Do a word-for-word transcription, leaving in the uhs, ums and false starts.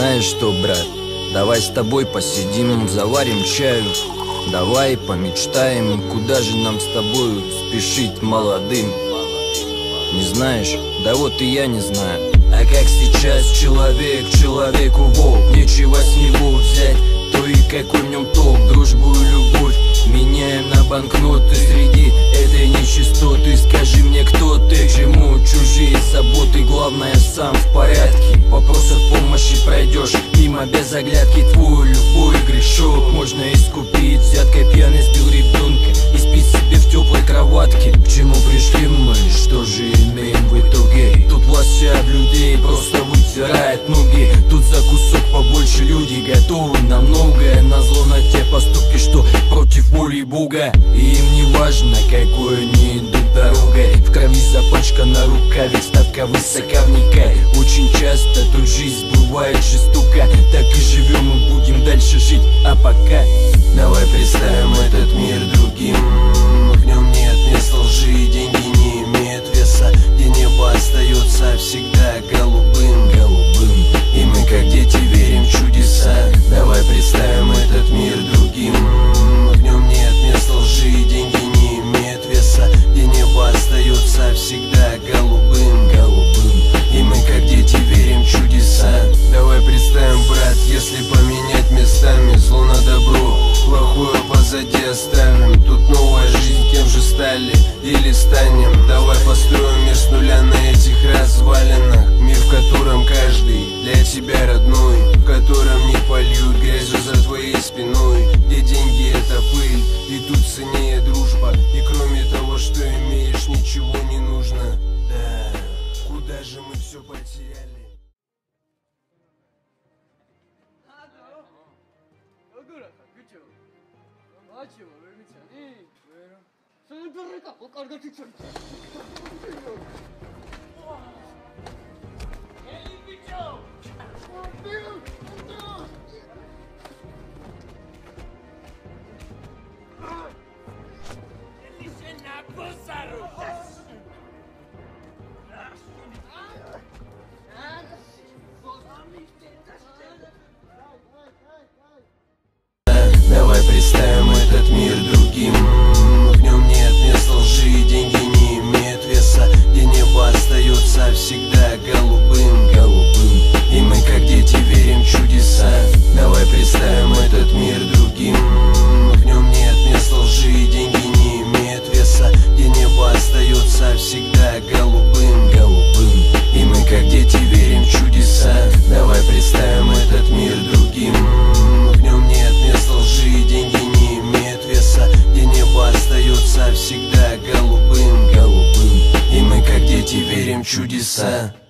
Знаешь что, брат, давай с тобой посидим, заварим чаю. Давай помечтаем, куда же нам с тобою спешить молодым. Не знаешь? Да вот и я не знаю. А как сейчас человек человеку волк, нечего с него взять, то и какой в нем толк. Дружбу и любовь меняем на банкноты среди этой нечистоты. Скажи мне, кто ты, к чему чужие заботы, главное сам в порядке. Вопросов помощи пройдешь мимо без оглядки. Твой любой грешок можно искупить взяткой. Пьяный сбил ребенка и спит себе в теплой кроватке. К чему пришли мы, что же имеем в итоге? Тут власть вся об людей просто вытирает ноги. Тут за кусок побольше люди готовы на многое. Назло на те поступки, что против воли Бога. И им не важно, какой они идут дорогой. В крови запачкана рука, ведь ставка высока, вникай. Очень часто тут жизнь бывает жестока. Так и живем и будем дальше жить, а пока давай представим этот мир другим. В нем нет места лжи, деньги не имеют веса, где небо остается всегда голубым, голубым. И мы как дети верим в чудеса. Давай представим этот мир другим. В нем нет места лжи, деньги не имеют веса, где небо остается всегда голубым, голубым. И мы как дети верим в чудеса. Давай представим, брат, если поменять местами зло на добро, плохое позади оставим. Тут новая жизнь, кем же стали или станем? Давай построим мир с нуля на этих развалинах. Мир, в котором каждый для тебя родной, в котором не польют грязью за твоей спиной, где деньги это пыль, и тут ценнее дружба. И кроме того, что имеешь, ничего не нужно. Да, куда же мы все потеряли? Давай представим этот мир другим. В нем нет места лжи, деньги не имеют веса, где небо остается всегда голубым, голубым. И мы как дети верим в чудеса. Давай представим этот мир другим. В нем нет места лжи, деньги не имеют веса, где небо остается всегда голубым, голубым. И мы как дети верим в чудеса. Давай представим этот мир другим. В нем нет места лжи, деньги не имеют веса, где небо остается всегда голубым, голубым. И мы как дети верим в чудеса.